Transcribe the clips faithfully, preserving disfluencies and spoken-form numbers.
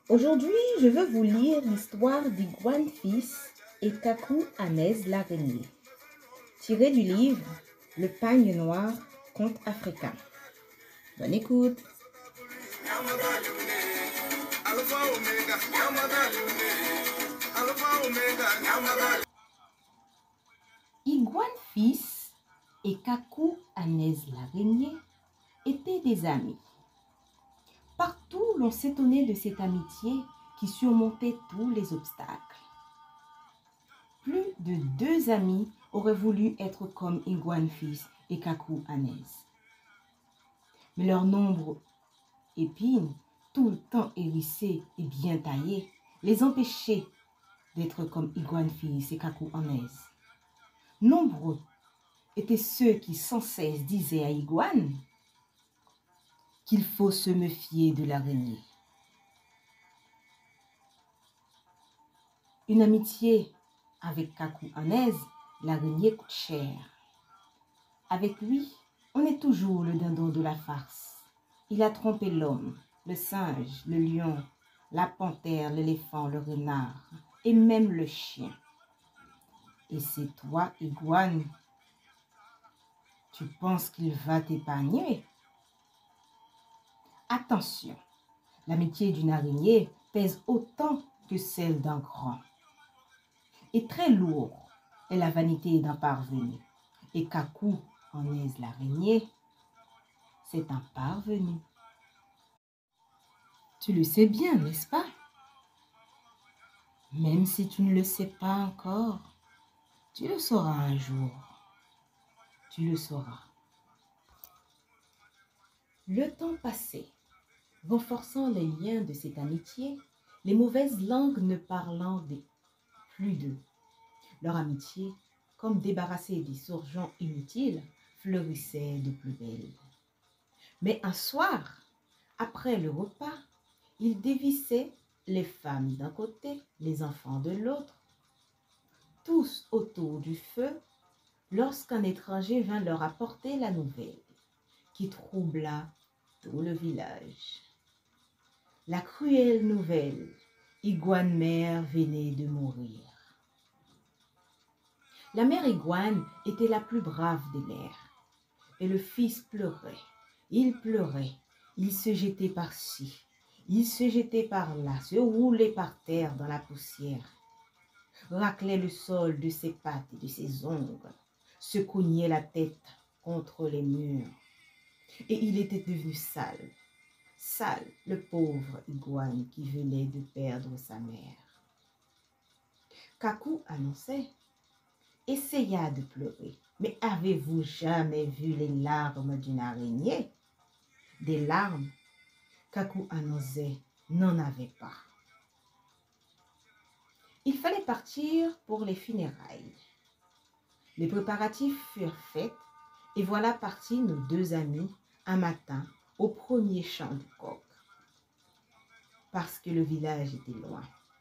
Aujourd'hui, je veux vous lire l'histoire d'Iguane Fils et Kakou Hanez l'araignée, tiré du livre Le pagne noir, conte africain. Bonne écoute. Iguane Fils et Kakou Hanez l'araignée étaient des amis. Partout, l'on s'étonnait de cette amitié qui surmontait tous les obstacles. Plus de deux amis auraient voulu être comme Iguane Fils et Kakou Hanez. Mais leur nombre épine, tout le temps hérissé et bien taillé, les empêchait d'être comme Iguane Fils et Kakou Hanez. Nombreux étaient ceux qui sans cesse disaient à Iguane qu'il faut se méfier de l'araignée. Une amitié avec Kakou Hanez, l'araignée coûte cher. Avec lui, on est toujours le dindon de la farce. Il a trompé l'homme, le singe, le lion, la panthère, l'éléphant, le renard et même le chien. Et c'est toi, Iguane, tu penses qu'il va t'épargner? Attention, l'amitié d'une araignée pèse autant que celle d'un grand. Et très lourd est la vanité d'un parvenu. Et Kakou Hanez l'araignée, c'est un parvenu. Tu le sais bien, n'est-ce pas? Même si tu ne le sais pas encore, tu le sauras un jour. Tu le sauras. Le temps passait, renforçant les liens de cette amitié, les mauvaises langues ne parlant plus d'eux. Leur amitié, comme débarrassée des surgeons inutiles, fleurissait de plus belle. Mais un soir, après le repas, ils dévissaient les femmes d'un côté, les enfants de l'autre, tous autour du feu, lorsqu'un étranger vint leur apporter la nouvelle, qui troubla tout le village. La cruelle nouvelle, Iguane mère venait de mourir. La mère Iguane était la plus brave des mères, et le fils pleurait, il pleurait, il se jetait par-ci, il se jetait par-là, se roulait par terre dans la poussière, raclait le sol de ses pattes et de ses ongles, se cognait la tête contre les murs, et il était devenu sale, sale, le pauvre Iguane qui venait de perdre sa mère. Kakou annonçait, essaya de pleurer, mais avez-vous jamais vu les larmes d'une araignée? Des larmes, Kakou Hanez n'en avait pas. Il fallait partir pour les funérailles. Les préparatifs furent faits et voilà partis nos deux amis un matin au premier chant du coq, parce que le village était loin.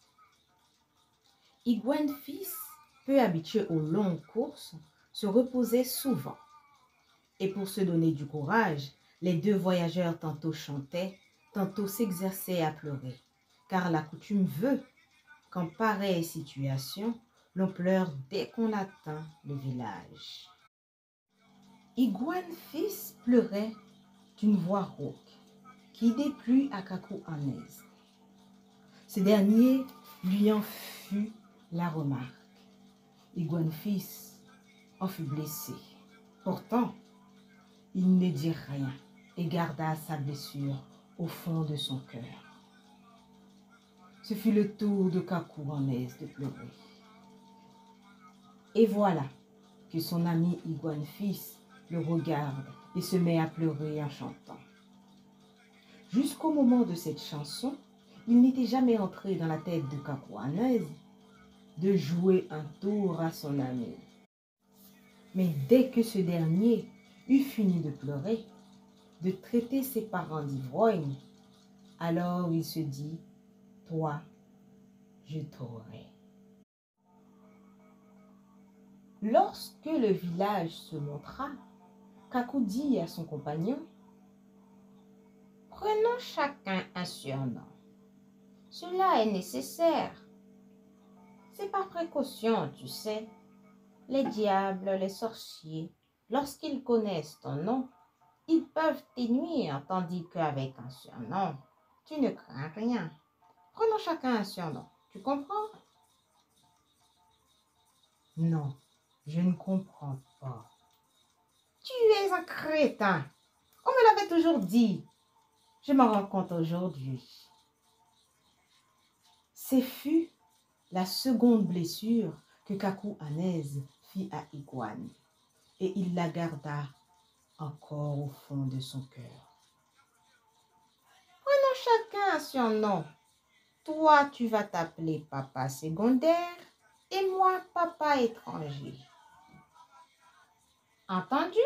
Iguane Fils, peu habitué aux longues courses, se reposait souvent. Et pour se donner du courage, les deux voyageurs tantôt chantaient, tantôt s'exerçaient à pleurer, car la coutume veut qu'en pareille situation, l'on pleure dès qu'on atteint le village. Iguane Fils pleurait d'une voix rauque, qui déplut à Kakou Hanez. Ce dernier lui en fut la remarque. Iguane Fils en fut blessé. Pourtant, il ne dit rien et garda sa blessure au fond de son cœur. Ce fut le tour de Kakou Hanez de pleurer. Et voilà que son ami Iguane Fils le regarde et se met à pleurer en chantant. Jusqu'au moment de cette chanson, il n'était jamais entré dans la tête de Kakou Hanez de jouer un tour à son ami. Mais dès que ce dernier eut fini de pleurer, de traiter ses parents d'ivrognes, alors il se dit, « Toi, je t'aurai. » Lorsque le village se montra, Kakou dit à son compagnon, « Prenons chacun un surnom. Cela est nécessaire. C'est par précaution, tu sais. Les diables, les sorciers, lorsqu'ils connaissent ton nom, ils peuvent t'énuire, tandis qu'avec un surnom, tu ne crains rien. Prenons chacun un surnom. Tu comprends? Non, je ne comprends pas. Tu es un crétin. On me l'avait toujours dit. Je m'en rends compte aujourd'hui. Ce fut la seconde blessure que Kaku Hanez fit à Iguane, et il la garda encore au fond de son cœur. Prenons chacun un surnom. Toi, tu vas t'appeler papa secondaire et moi, papa étranger. Entendu?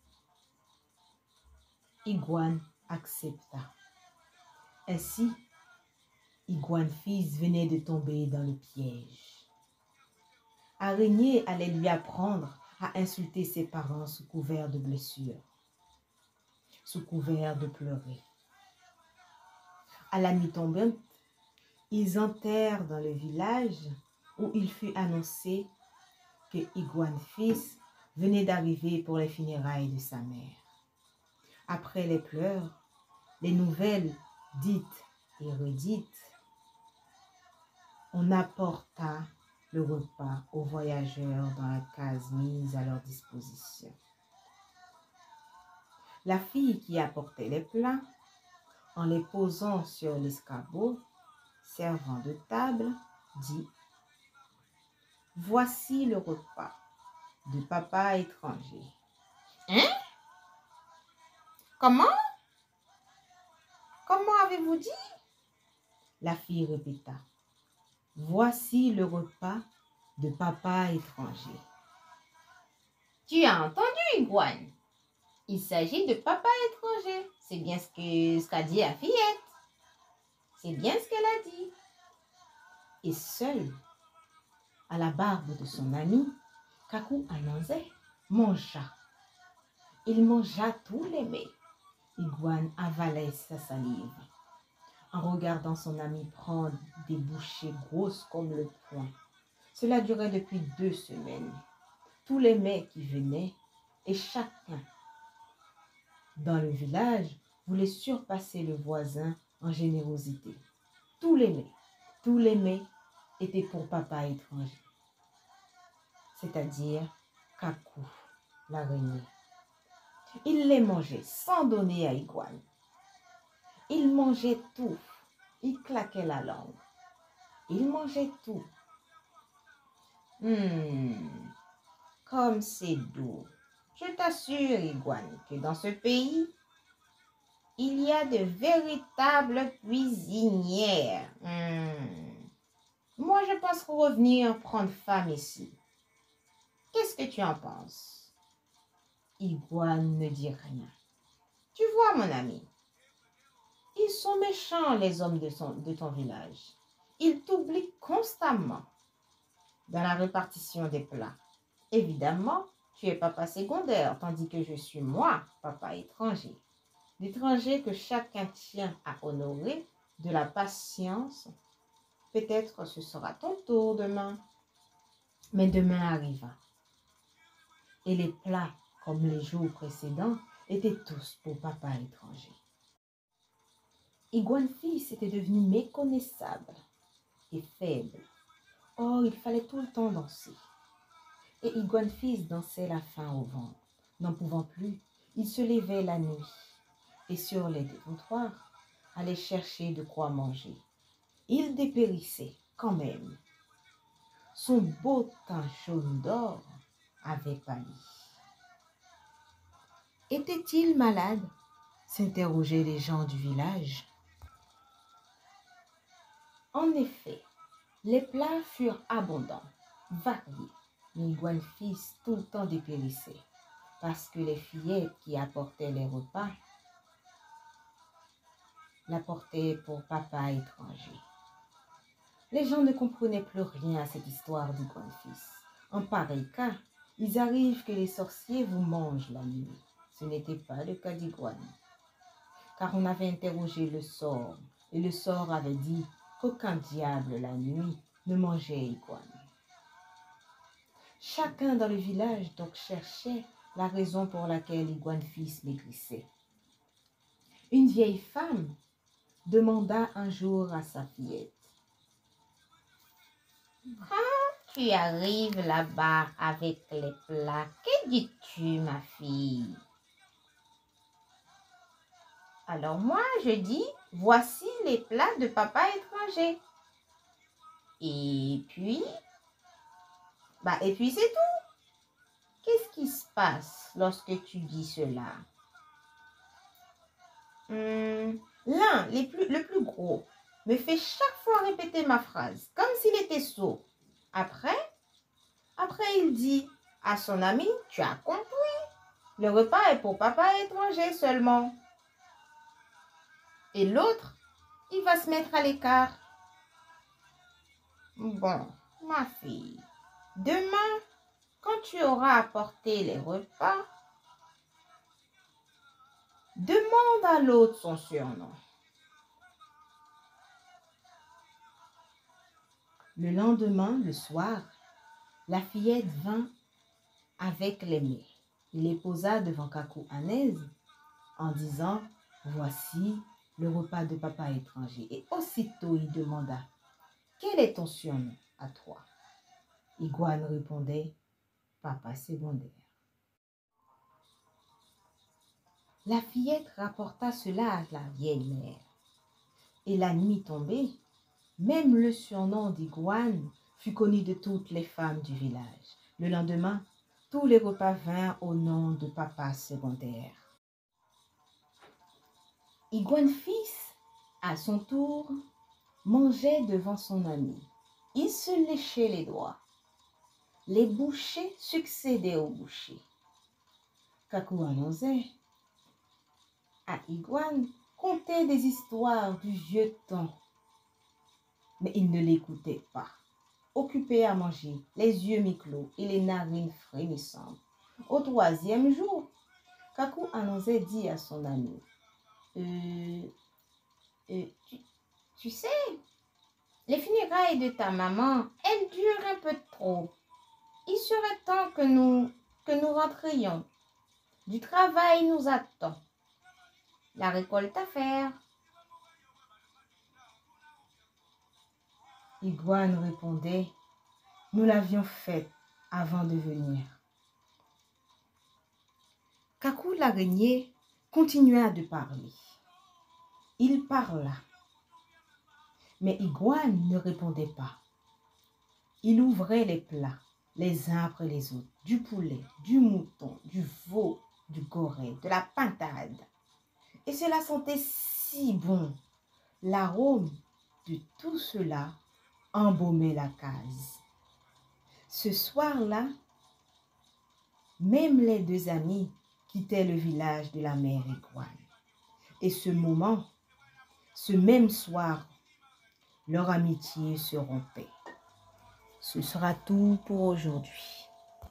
Iguane accepta. Ainsi, Iguane fils venait de tomber dans le piège. Araignée allait lui apprendre à insulter ses parents sous couvert de blessures, sous couvert de pleurer. À la nuit tombante, ils entrèrent dans le village où il fut annoncé que Iguane fils venait d'arriver pour les funérailles de sa mère. Après les pleurs, les nouvelles dites et redites, on apporta le repas aux voyageurs dans la case mise à leur disposition. La fille qui apportait les plats, en les posant sur l'escabeau, servant de table, dit « Voici le repas de papa étranger. » Hein? Comment? Comment avez-vous dit? La fille répéta « Voici le repas de papa étranger. » Tu as entendu, Iguane? Il s'agit de papa étranger. C'est bien ce que ce qu'a dit la fillette. C'est bien ce qu'elle a dit. Et seul, à la barbe de son ami, Kaku Hanez mangea. Il mangea tous les mets. Iguane avalait sa salive, en regardant son ami prendre des bouchées grosses comme le poing. Cela durait depuis deux semaines. Tous les mets qui venaient, et chacun dans le village voulait surpasser le voisin en générosité. Tous les mets, tous les mets étaient pour papa étranger, c'est-à-dire Kaku, l'araignée. Il les mangeait sans donner à Iguane. Il mangeait tout. Il claquait la langue. Il mangeait tout. Hmm, comme c'est doux. Je t'assure, Iguane, que dans ce pays, il y a de véritables cuisinières. Hmm. Moi, je pense revenir prendre femme ici. Qu'est-ce que tu en penses? Iguane ne dit rien. Tu vois, mon ami, ils sont méchants, les hommes de, son, de ton village. Ils t'oublient constamment dans la répartition des plats. Évidemment, tu es papa secondaire, tandis que je suis moi, papa étranger. L'étranger que chacun tient à honorer de la patience. Peut-être ce sera ton tour demain. Mais demain arriva. Et les plats, comme les jours précédents, étaient tous pour papa étranger. Iguane fils était devenu méconnaissable et faible. Or, il fallait tout le temps danser. Et Iguane fils dansait la faim au ventre. N'en pouvant plus, il se levait la nuit et sur les trottoirs allait chercher de quoi manger. Il dépérissait quand même. Son beau teint jaune d'or avait pâli. Était-il malade? S'interrogeaient les gens du village. En effet, les plats furent abondants, variés, mais Iguane fils tout le temps dépérissait, parce que les fillettes qui apportaient les repas l'apportaient pour papa étranger. Les gens ne comprenaient plus rien à cette histoire d'Iguane fils. En pareil cas, il arrive que les sorciers vous mangent la nuit. Ce n'était pas le cas d'Iguane, car on avait interrogé le sort, et le sort avait dit qu'aucun diable la nuit ne mangeait Iguane. Chacun dans le village donc cherchait la raison pour laquelle Iguane fils maigrissait. Une vieille femme demanda un jour à sa fillette: « Quand tu arrives là-bas avec les plats, que dis-tu, ma fille? » Alors moi, je dis: « Voici les plats de papa étranger. » Et puis, bah, et puis c'est tout. Qu'est-ce qui se passe lorsque tu dis cela? Hum, L'un, les plus, le plus gros, me fait chaque fois répéter ma phrase, comme s'il était sourd. Après, après il dit à son ami: « Tu as compris, le repas est pour papa étranger seulement. » Et l'autre, il va se mettre à l'écart. Bon, ma fille, demain, quand tu auras apporté les repas, demande à l'autre son surnom. Le lendemain, le soir, la fillette vint avec les mets. Il les posa devant Kakou Hanez en disant: « Voici le repas de papa étranger. » Et aussitôt il demanda: « Quel est ton surnom à toi? » Iguane répondait: « Papa secondaire. » La fillette rapporta cela à la vieille mère. Et la nuit tombée, même le surnom d'Iguane fut connu de toutes les femmes du village. Le lendemain, tous les repas vinrent au nom de papa secondaire. Iguane fils, à son tour, mangeait devant son ami. Il se léchait les doigts. Les bouchées succédaient aux bouchées. Kakou annonçait à Iguane contait des histoires du vieux temps. Mais il ne l'écoutait pas. Occupé à manger, les yeux mi-clos et les narines frémissantes. Au troisième jour, Kakou annonçait dit à son ami: euh, euh, tu, tu sais, les funérailles de ta maman, elles durent un peu trop. Il serait temps que nous, que nous rentrions. Du travail nous attend. La récolte à faire. Iguane répondait: « Nous l'avions faite avant de venir. » Kakou l'araignée continua de parler. Il parla, mais Iguane ne répondait pas. Il ouvrait les plats, les uns après les autres, du poulet, du mouton, du veau, du goret, de la pintade. Et cela sentait si bon. L'arôme de tout cela embaumait la case. Ce soir-là, même les deux amis quittaient le village de la mère Iguane. Et ce moment, ce même soir, leur amitié se rompait. Ce sera tout pour aujourd'hui.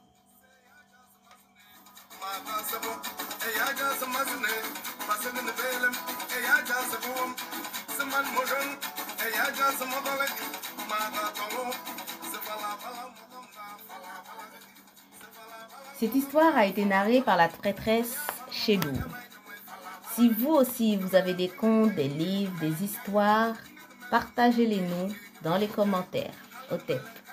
Cette histoire a été narrée par la traîtresse Chédou. Si vous aussi vous avez des contes, des livres, des histoires, partagez-les nous dans les commentaires. Au T E P.